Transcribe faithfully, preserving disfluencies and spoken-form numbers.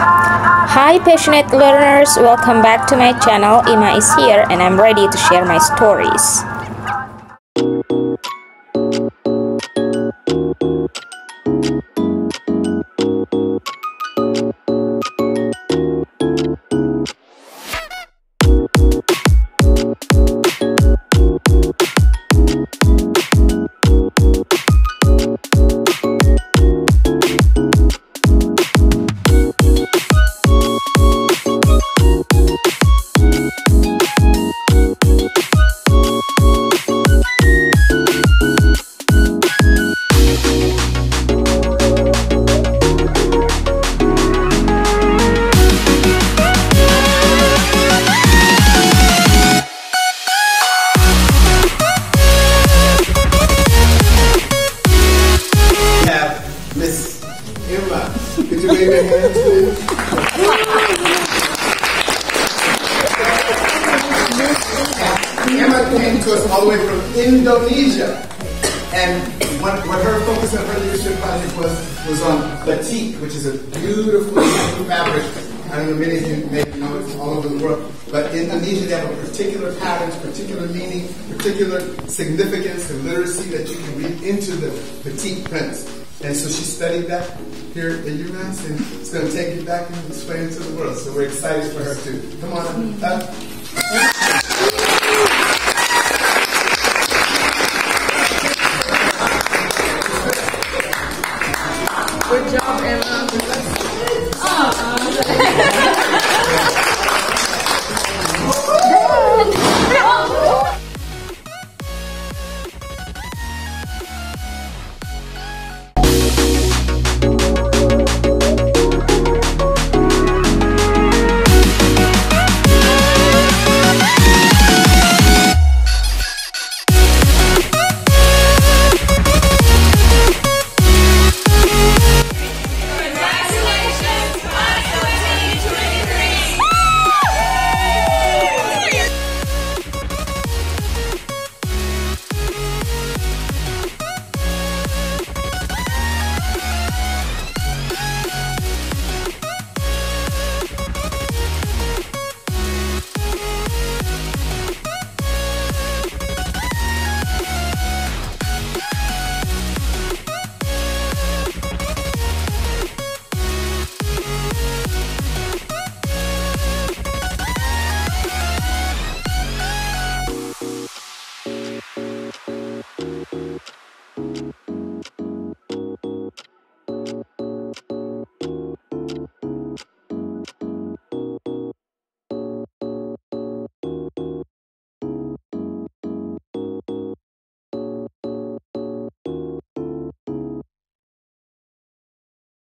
Hi passionate learners, welcome back to my channel. Ima is here and I'm ready to share my stories. Could you wave your hands, please? Emma came to us all the way from Indonesia. And what, what her focus of her leadership project was, was on batik, which is a beautiful fabric. I don't know, many of you may know it's all over the world. But in Indonesia, they have a particular patterns, particular meaning, particular significance and literacy that you can read into the batik prints. And so she studied that here at UMass, and it's going to take it back and explain it to the world. So we're excited for her too. Come on up.